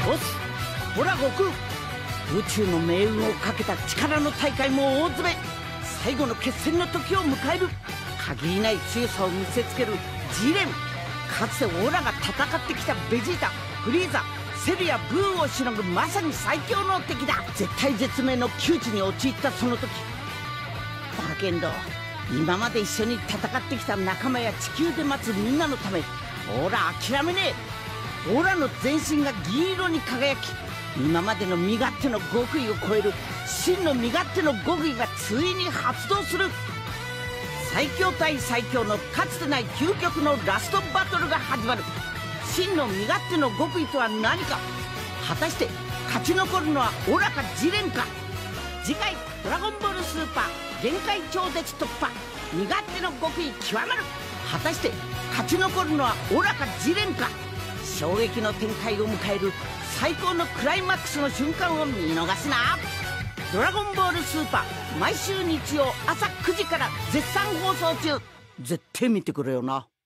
ボスほら悟空、宇宙の命運をかけた力の大会も大詰め、最後の決戦の時を迎える。限りない強さを見せつけるジレン、かつてオラが戦ってきたベジータ、フリーザ、セルやブーをしのぐまさに最強の敵だ。絶体絶命の窮地に陥ったその時、だけど今まで一緒に戦ってきた仲間や地球で待つみんなのため、オラ諦めねえ。オラの全身が銀色に輝き、今までの身勝手の極意を超える真の身勝手の極意がついに発動する。最強対最強のかつてない究極のラストバトルが始まる。真の身勝手の極意とは何か、果たして勝ち残るのはオラかジレンか。次回「ドラゴンボールスーパー限界超絶突破身勝手の極意極まる」、果たして勝ち残るのはオラかジレンか。衝撃の展開を迎える最高のクライマックスの瞬間を見逃すな。ドラゴンボールスーパー毎週日曜朝9時から絶賛放送中。絶対見てくれよな。